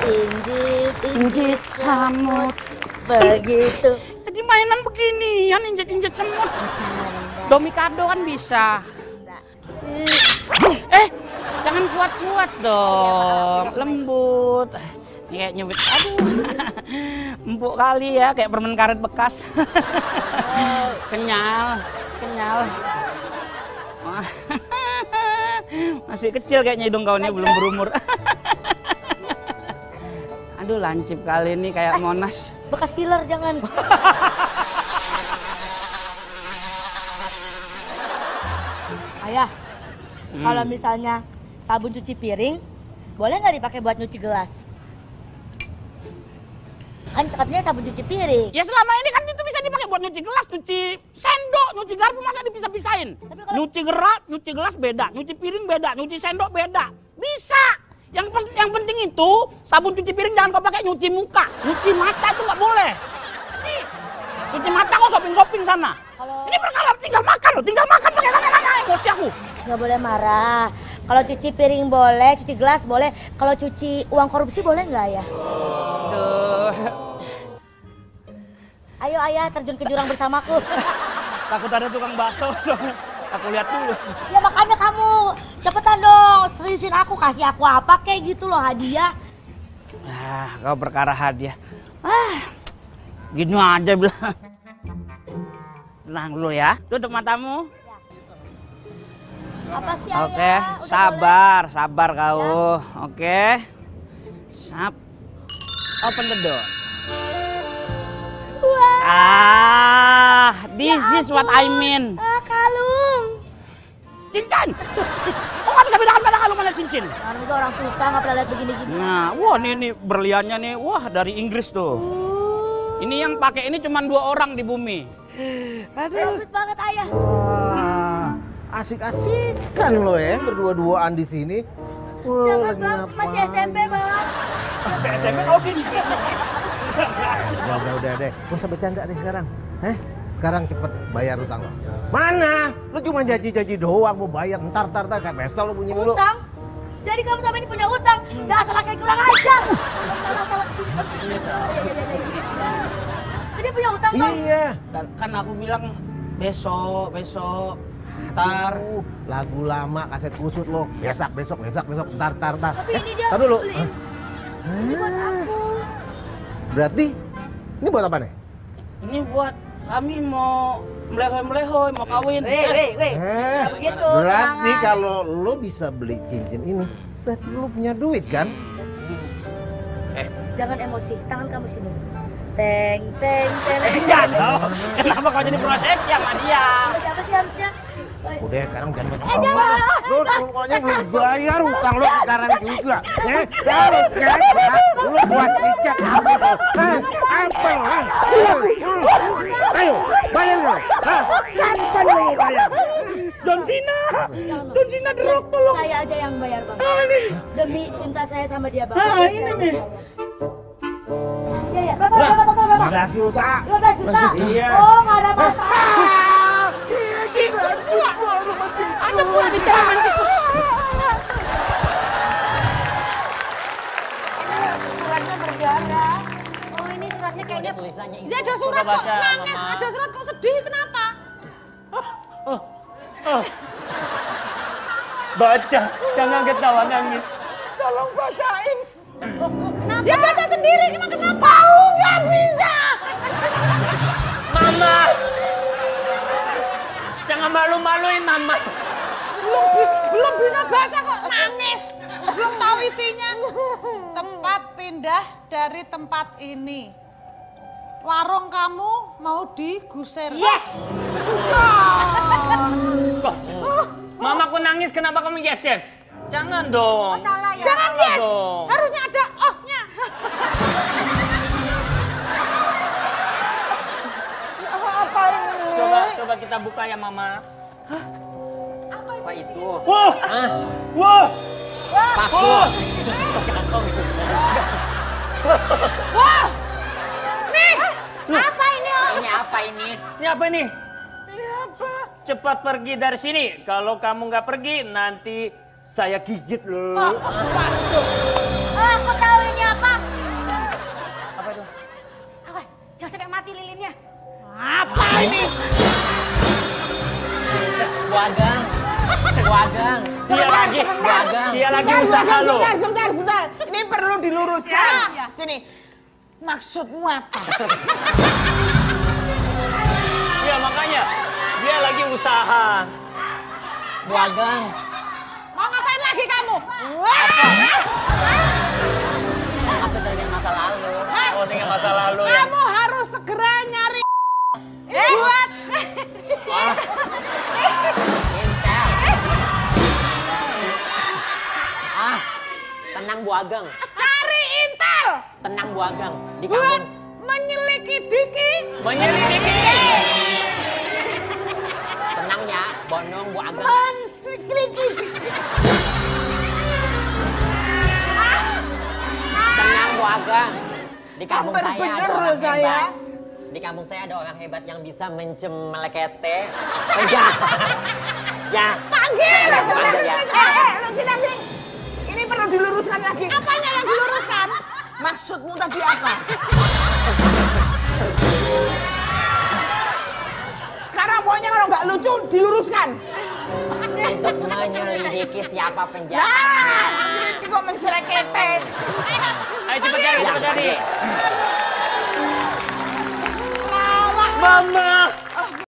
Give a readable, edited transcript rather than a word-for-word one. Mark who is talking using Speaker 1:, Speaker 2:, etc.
Speaker 1: Injit samut begitu. Jadi mainan beginian injit semut. Domikado kan bisa. Jangan kuat-kuat dong, lembut. Ini kayak nyubit, aduh, empuk kali ya, kayak permen karet bekas. Kenyal. Masih kecil kayaknya hidung kau ini, belum berumur. Aduh, lancip kali ini kayak Monas.
Speaker 2: Bekas filler jangan. Ayah, kalau misalnya sabun cuci piring, boleh nggak dipakai buat nyuci gelas? Kan katanya sabun cuci piring.
Speaker 1: Ya selama ini kan itu bisa dipakai buat nyuci gelas, nyuci sendok, nyuci garpu, masa dipisah-pisahin? Nyuci gelas beda, nyuci piring beda, nyuci sendok beda. Bisa. Yang penting itu sabun cuci piring jangan kau pakai nyuci muka, nyuci mata itu nggak boleh. Nih, cuci mata kau shopping sana. Ini perkara tinggal makan pakai tangan, emosi aku.
Speaker 2: Nggak boleh marah. Kalau cuci piring boleh, cuci gelas boleh. Kalau cuci uang korupsi boleh nggak ya? Ayo ayah terjun ke jurang bersamaku.
Speaker 1: Takut ada tukang bakso, aku lihat dulu.
Speaker 2: Ya makanya kamu cepetan dong, seriusin aku, kasih aku apa kayak gitu loh, hadiah.
Speaker 1: Kau perkara hadiah. Gini aja bilang. Tenang dulu ya, tutup matamu.
Speaker 2: Apa sih ayah?
Speaker 1: Oke, sabar kau. Oke. Open the door.
Speaker 2: Wah.
Speaker 1: This is what I mean.
Speaker 2: Kalung.
Speaker 1: Cincin. Kok nggak bisa bedakan pada kalung mana cincin?
Speaker 2: Kamu tuh orang susah, nggak pernah lihat begini-gini.
Speaker 1: Nah, wah ini berliannya nih, wah dari Inggris tuh. Ini yang pakai ini cuma 2 orang di bumi.
Speaker 2: Aduh. Bagus banget ayah.
Speaker 3: Wah, asik-asikan lo ya berdua-duaan di sini. Wah,
Speaker 2: Jangan bang, masih SMP bang.
Speaker 1: Masih SMP kau gini.
Speaker 3: Udah deh, gak usah bercanda deh sekarang. Sekarang cepet bayar utang lo. Mana? Lo cuma janji-janji doang mau bayar. Ntar kayak pesta lo bunyi mulu.
Speaker 2: Utang? Jadi kamu sampai ini punya utang? Dasar laki kurang ajar. Salah kesini. Dia punya utang bang?
Speaker 3: Iya.
Speaker 1: Kan aku bilang besok. Ntar.
Speaker 3: Lagu lama kaset kusut lo. Besok. Ntar.
Speaker 2: Tapi ini dia
Speaker 3: Tar dulu.
Speaker 2: beliin. Ini buat aku.
Speaker 3: Berarti ini buat apa nih?
Speaker 1: Ini buat kami mau melehoi, mau kawin.
Speaker 2: Weh. Nggak begitu.
Speaker 3: Berarti
Speaker 2: tangan.
Speaker 3: kalau lo bisa beli cincin ini, berarti lo punya duit kan?
Speaker 2: Jangan emosi, tangan kamu sini. Teng.
Speaker 1: Enggak dong. Kenapa kau jadi proses sama dia?
Speaker 2: Siapa sih harusnya?
Speaker 3: Udah sekarang jangan banyak. Lo pokoknya belum bayar utang lo sekarang juga. Lo buat tiket apa lo? Apa lo? Ayo bayar lo. Kapan lo mau bayar?
Speaker 1: John Cena derok tolong.
Speaker 2: Saya aja yang bayar bang. Demi cinta saya sama dia bang.
Speaker 1: Ini nih.
Speaker 2: Ya. Berapa?
Speaker 3: 15 juta.
Speaker 2: 15 juta?
Speaker 3: Iya.
Speaker 2: Oh nggak ada masalah.
Speaker 1: Ada pula di jalan tikus.
Speaker 2: Suratnya berdarah. Oh ini suratnya kayaknya.
Speaker 4: Ya ada surat kok nangis, ada surat kok sedih, kenapa?
Speaker 1: Baca, jangan ketawa nangis. Tolong bacain.
Speaker 4: Dia baca sendiri, emang kenapa? Nggak bisa.
Speaker 1: Mama, jangan malu-maluin Mama.
Speaker 4: Belum bisa baca kok nangis. Belum tahu isinya. Cepat pindah dari tempat ini. Warung kamu mau digusir.
Speaker 2: Yes.
Speaker 1: Mamaku nangis, kenapa kamu yes? Jangan dong.
Speaker 2: Salah ya.
Speaker 4: Jangan yes.
Speaker 1: dong.
Speaker 4: Harusnya ada oh-nya.
Speaker 2: Apa ini?
Speaker 1: Coba kita buka ya Mama. Apa itu?
Speaker 3: Wah.
Speaker 4: Wah. Nih.
Speaker 2: Apa ini om?
Speaker 1: Ini apa ini? Ini apa nih? Ini apa? Cepat pergi dari sini. Kalau kamu nggak pergi, nanti saya gigit loh.
Speaker 2: Aku tahu ini apa.
Speaker 5: ini? Buagang. Dia lagi usaha lo.
Speaker 4: Sebentar. Ini perlu diluruskan. Sini. Maksudmu apa?
Speaker 5: Iya makanya dia lagi usaha. Buagang.
Speaker 4: Mau ngapain lagi kamu?
Speaker 5: Apa dengan masa lalu? Oh dengan masa lalu ya.
Speaker 4: Kamu harus segera nyari buat
Speaker 5: Intel. Tenang Buagang.
Speaker 4: cari intel
Speaker 5: Tenang Buagang. Di
Speaker 4: buat
Speaker 5: kampung.
Speaker 4: menyelidiki.
Speaker 5: Menyelidiki. Tenang ya, Bonong Buagang. Tenang Buagang. Di kampung saya ada
Speaker 4: Bener-bener
Speaker 5: orang
Speaker 4: saya.
Speaker 5: hebat. Di kampung saya ada orang hebat yang bisa mencem melekete. Ya. Ya.
Speaker 4: Panggil.
Speaker 5: Panggil ya.
Speaker 4: Sini. Ini perlu diluruskan lagi. Apanya yang diluruskan? Maksudmu tadi apa? Sekarang pokoknya kalau nggak lucu diluruskan.
Speaker 5: Untuk menyelidiki siapa penjahat.
Speaker 4: Nah, ini kok mencelekete.
Speaker 5: Ayo cepet cari. Mama.